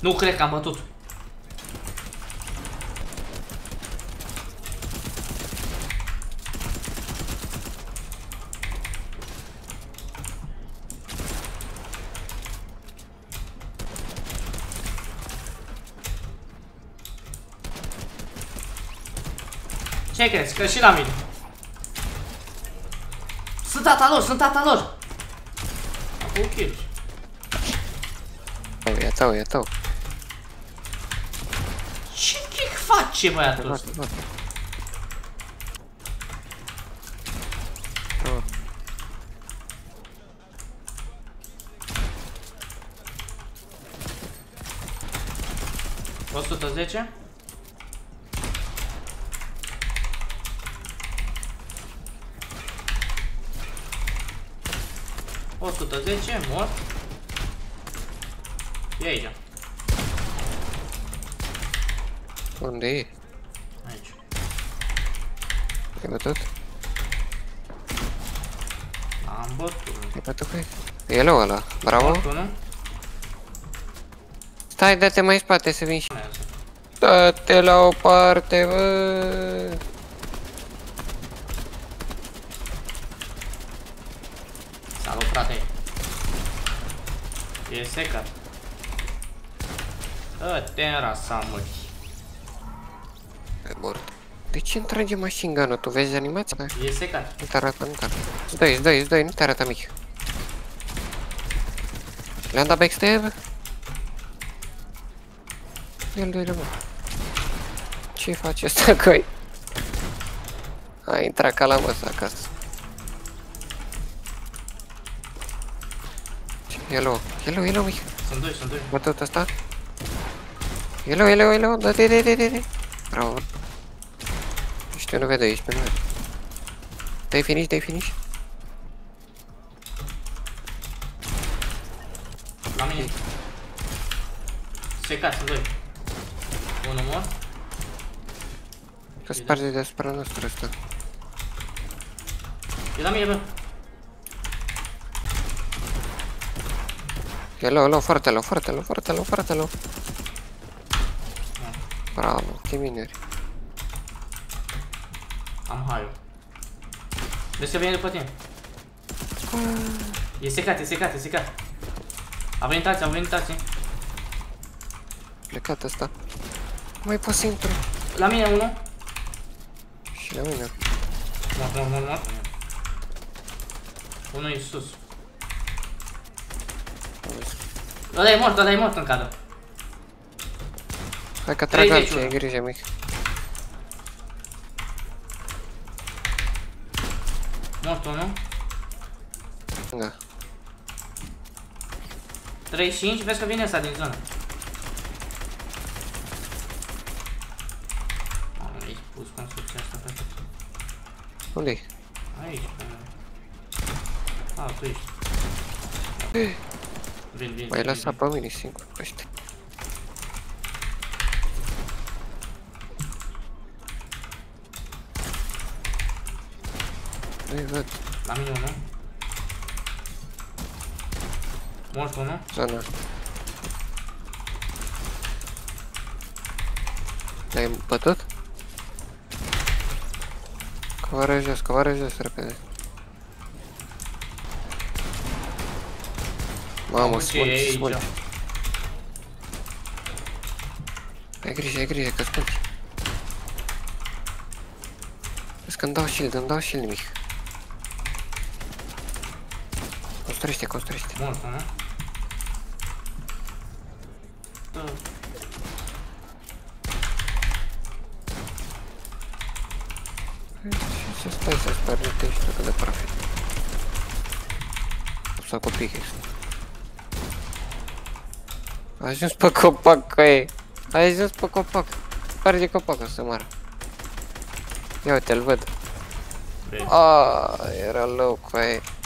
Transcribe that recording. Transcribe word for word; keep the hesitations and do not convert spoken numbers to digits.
Nu cred că am bătut. Ce crezi? Că și la mine. Sunt tata lor, sunt tata lor. Acum kill. E tău, e tău. Ce kick face băiatul ăsta? o sută zece. o sută zece, mort. E aici. Unde e? Aici. Ai bătut? Am bătut. Ai bătut cu el? E low ăla, bravo. Mortul, nu? Stai, dă-te mai în spate să vin și... Dă-te la o parte, bă! Salut, frate. E secat. Dă-te în rasa, măi. E mort. De ce îmi trage machine gun-ul? Tu vezi animația? E secat. Nu te arată, nu te arată. Îți dă-i, îți dă-i, îți dă-i, nu te arată mic. Le-am dat backstab? El doi-le, mă. Ce face ăsta coi? A intrat ca la măsă acasă. E low, e low, e low, mic. Sunt doi, sunt doi. Bătut ăsta? E low, e low, e low, dă-te, dă-te, dă-te. Bravo. Ești pe nuve doi, ești pe nuve doi. Dă-i finish, dă-i finish. La mine. Secat, sunt doi. Unul mort. Că sparge deasupra nostru ăsta. E la mine, bă. E low, low, foarte low, foarte low, foarte low, foarte low. Bravo, ce mineri. Am haiul. Vezi că vine după tine. E secat, e secat, e secat. A venit alții, au venit alții. Plecat ăsta. Mai pot să intru. La mine unul. Și la mine. Mort, mort, mort, mort. Unul e sus. Ăla e mort, ăla e mort în cadă. Hai că trag alții, ai grijă, mic. Mort unul. Da. treizeci și cinci, vezi că vine ăsta din zonă. Mamă, ai pus construcția asta pe tot. Unde-i? Aici, pe... A, tu ești. Vin, vin, M-ai vin, lăsat vin. pe mine singur, ăștia. Nu-i văd. La mine unul. Mort unul. Zona. L-ai bătut? Covară jos, covară jos, repede. Mamă, smulgi, smulgi. Ai grijă, ai grijă, că smulgi. Vezi că îmi dau shield, îmi dau shield mic. Construiește, construiește. Mort unul. Ce stai să spargi, te ești tu de profit. Sau cu pickaxe. A ajuns pe copac, coi. A ajuns pe copac. Sparge copacul să moară. Ia uite, îl văd. Aaaa, era low, coi.